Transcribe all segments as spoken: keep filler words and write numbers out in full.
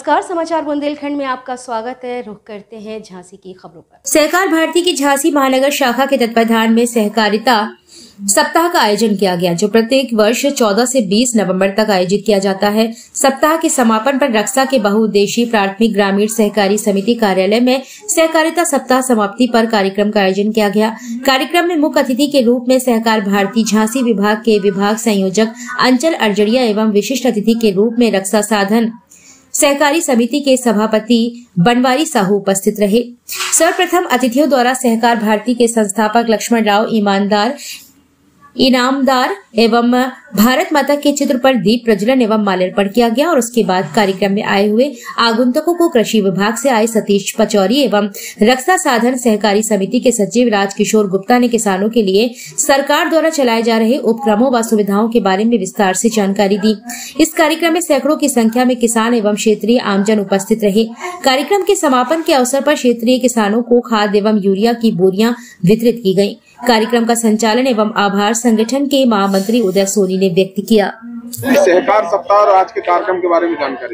नमस्कार, समाचार बुंदेलखंड में आपका स्वागत है। रुख करते हैं झांसी की खबरों पर। सहकार भारती की झांसी महानगर शाखा के तत्वाधान में सहकारिता सप्ताह का आयोजन किया गया, जो प्रत्येक वर्ष चौदह से बीस नवंबर तक आयोजित किया जाता है। सप्ताह के समापन पर रक्षा के बहुउद्देशीय प्राथमिक ग्रामीण सहकारी समिति कार्यालय में सहकारिता सप्ताह समाप्ति पर कार्यक्रम का आयोजन किया गया। कार्यक्रम में मुख्य अतिथि के रूप में सहकार भारती झांसी विभाग के विभाग संयोजक अंचल अर्जड़िया एवं विशिष्ट अतिथि के रूप में रक्षा साधन सहकारी समिति के सभापति बनवारी साहू उपस्थित रहे। सर्वप्रथम अतिथियों द्वारा सहकार भारती के संस्थापक लक्ष्मण राव ईमानदार इनामदार एवं भारत माता के चित्र पर दीप प्रज्वलन एवं माल्यार्पण किया गया और उसके बाद कार्यक्रम में आए हुए आगंतुकों को कृषि विभाग से आए सतीश पचौरी एवं रक्षा साधन सहकारी समिति के सचिव राजकिशोर गुप्ता ने किसानों के लिए सरकार द्वारा चलाए जा रहे उपक्रमों व सुविधाओं के बारे में विस्तार से जानकारी दी। इस कार्यक्रम में सैकड़ों की संख्या में किसान एवं क्षेत्रीय आमजन उपस्थित रहे। कार्यक्रम के समापन के अवसर पर क्षेत्रीय किसानों को खाद एवं यूरिया की बोरियां वितरित की गयी। कार्यक्रम का संचालन एवं आभार संगठन के महामंत्री उदय सोनी ने व्यक्त किया। सहकार सप्ताह और आज के कार्यक्रम के बारे में जानकारी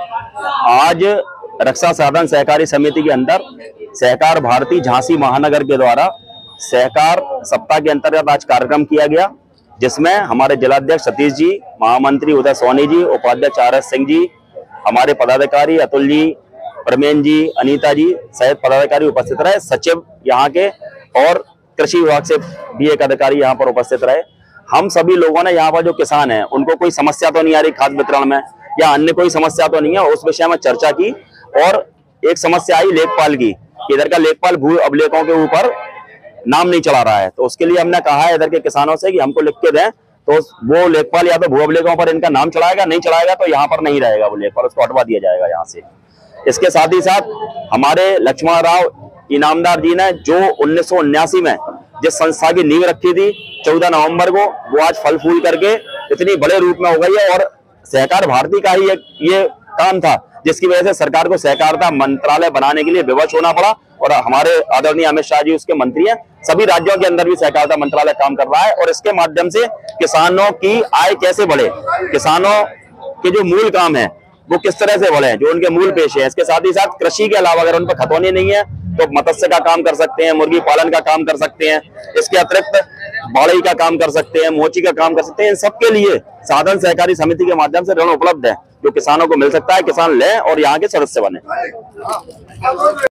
दी। आज रक्षा साधन सहकारी समिति के अंदर सहकार भारती झांसी महानगर के द्वारा सहकार सप्ताह के अंतर्गत आज कार्यक्रम किया गया, जिसमें हमारे जिलाध्यक्ष सतीश जी, महामंत्री उदय सोनी जी, उपाध्यक्ष आर एस सिंह जी, हमारे पदाधिकारी अतुल जी, परमेन जी, अनीता जी सहित पदाधिकारी उपस्थित रहे। सचिव यहाँ के और कृषि विभाग से भी एक अधिकारी यहाँ पर उपस्थित रहे। हम सभी लोगों ने यहाँ पर जो किसान हैं उनको कोई समस्या तो नहीं आ रही खाद वितरण में या अन्य कोई समस्या तो नहीं है, उस विषय में चर्चा की। और एक समस्या आई लेखपाल की, इधर का लेखपाल भू अभिलेखों के ऊपर नाम नहीं चला रहा है, तो उसके लिए हमने कहा है इधर के किसानों से कि हमको लिख के दें, तो वो लेखपाल या तो भू अभिलेखों पर इनका नाम चढ़ाएगा, नहीं चढ़ाएगा तो यहाँ पर नहीं रहेगा वो लेखपाल, उसको हटवा दिया जाएगा यहाँ से। इसके साथ ही साथ हमारे लक्ष्मण राव इनामदार जी ने जो उन्नीस सौ उन्यासी में जिस संस्था की नींव रखी थी चौदह नवंबर को, वो आज फल फूल करके इतनी बड़े रूप में हो गई है। और सहकार भारती का ही एक ये काम था जिसकी वजह से सरकार को सहकारिता मंत्रालय बनाने के लिए विवश होना पड़ा। और हमारे आदरणीय अमित शाह जी उसके मंत्री हैं। सभी राज्यों के अंदर भी सहकारिता मंत्रालय काम कर रहा है और इसके माध्यम से किसानों की आय कैसे बढ़े, किसानों के जो मूल काम है वो किस तरह से बढ़े, जो उनके मूल पेशे हैं। इसके साथ ही साथ कृषि के अलावा अगर उन पर खतौनी नहीं है तो मत्स्य का काम कर सकते हैं, मुर्गी पालन का काम कर सकते हैं, इसके अतिरिक्त बाड़ई का काम कर सकते हैं, मोची का काम कर सकते हैं। इन सबके लिए साधन सहकारी समिति के माध्यम से ऋण उपलब्ध है जो किसानों को मिल सकता है। किसान लें और यहाँ के सदस्य बने।